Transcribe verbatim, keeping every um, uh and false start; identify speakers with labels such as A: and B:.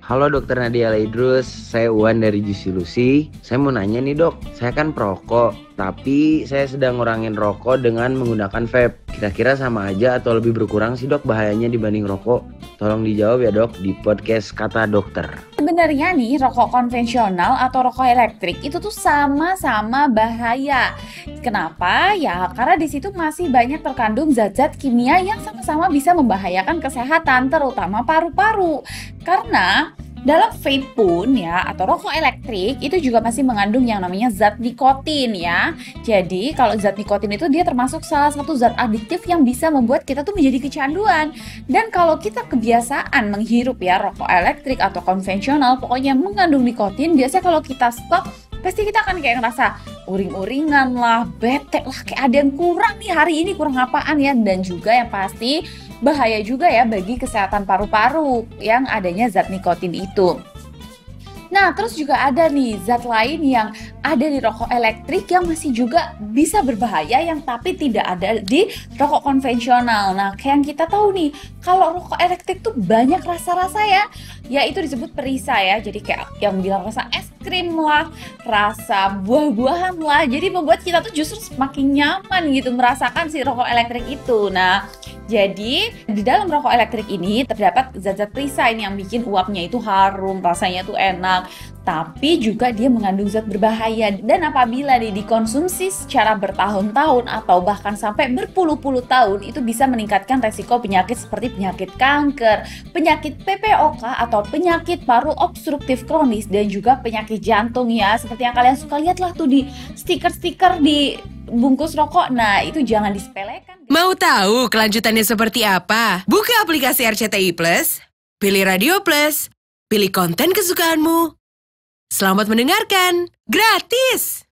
A: Halo dokter Nadia Laidrus, saya Uwan dari Juicy Lucy. Saya mau nanya nih dok, saya kan perokok, tapi saya sedang ngurangin rokok dengan menggunakan vape. Kira-kira sama aja atau lebih berkurang sih dok bahayanya dibanding rokok? Tolong dijawab ya dok di podcast Kata Dokter.
B: Sebenarnya nih rokok konvensional atau rokok elektrik itu tuh sama-sama bahaya. Kenapa? Ya karena di situ masih banyak terkandung zat-zat kimia yang sama-sama bisa membahayakan kesehatan, terutama paru-paru. Karena dalam vape pun ya atau rokok elektrik itu juga masih mengandung yang namanya zat nikotin ya. Jadi kalau zat nikotin itu dia termasuk salah satu zat adiktif yang bisa membuat kita tuh menjadi kecanduan. Dan kalau kita kebiasaan menghirup ya rokok elektrik atau konvensional pokoknya mengandung nikotin, biasanya kalau kita stop pasti kita akan kayak ngerasa uring-uringan lah, bete lah, kayak ada yang kurang nih hari ini, kurang apaan ya. Dan juga yang pasti bahaya juga ya bagi kesehatan paru-paru yang adanya zat nikotin itu. Nah, terus juga ada nih zat lain yang ada di rokok elektrik yang masih juga bisa berbahaya yang tapi tidak ada di rokok konvensional. Nah, kayak yang kita tahu nih, kalau rokok elektrik tuh banyak rasa-rasa ya. Ya itu disebut perisa ya. Jadi kayak yang bilang rasa es krim lah, rasa buah-buahan lah. Jadi membuat kita tuh justru semakin nyaman gitu merasakan si rokok elektrik itu. Nah, jadi di dalam rokok elektrik ini terdapat zat-zat perisa ini yang bikin uapnya itu harum, rasanya tuh enak. Tapi juga dia mengandung zat berbahaya dan apabila nih dikonsumsi secara bertahun-tahun atau bahkan sampai berpuluh-puluh tahun itu bisa meningkatkan resiko penyakit seperti penyakit kanker, penyakit P P O K atau penyakit paru obstruktif kronis dan juga penyakit jantung ya. Seperti yang kalian suka lihat lah tuh di stiker-stiker di bungkus rokok. Nah, itu jangan disepelekan.
C: Mau tahu kelanjutannya seperti apa? Buka aplikasi R C T I Plus, pilih Radio Plus, pilih konten kesukaanmu. Selamat mendengarkan, gratis!